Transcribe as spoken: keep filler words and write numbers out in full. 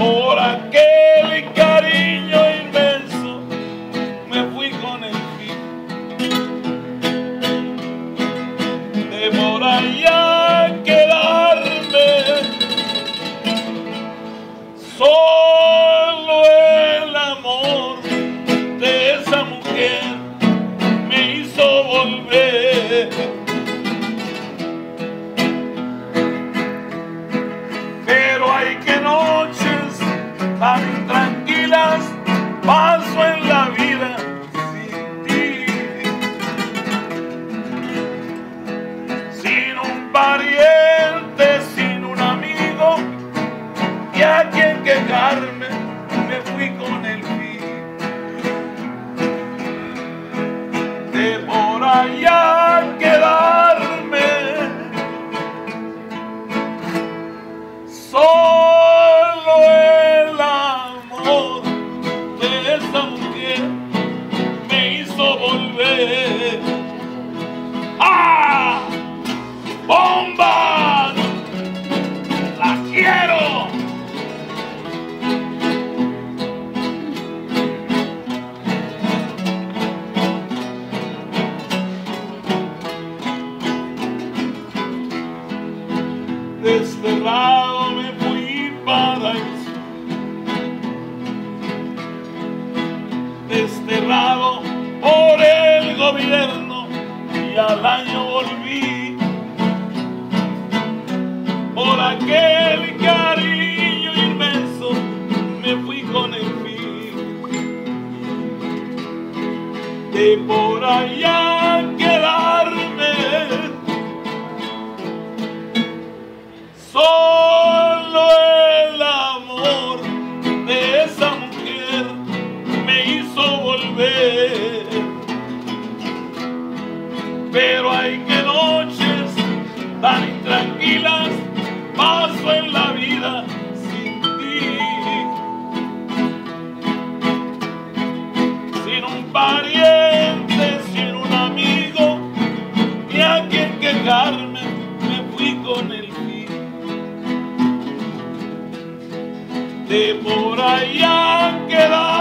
por aquel cariño inmenso me fui con el fin de por allá quedarme. Solo el amor de esa mujer me hizo volver. Pero hay que noches tan intranquilas paso en la vida sin ti, sin un pariente, sin un amigo y a quien quejarme, me fui con el fin de por allá quedarme. Solo el amor de esa mujer me hizo volver. ¡Ah! ¡Bomba! ¡La quiero! Desterrado me fui para eso, desterrado por el gobierno, y al año volví por aquel cariño inmenso me fui con el fin de por allá quedarme. Solo el amor de esa mujer me hizo volver. Pero hay que noches tan intranquilas paso en la vida sin ti, sin un pariente, sin un amigo y a quien quejarme, me fui con el de por allá quedar.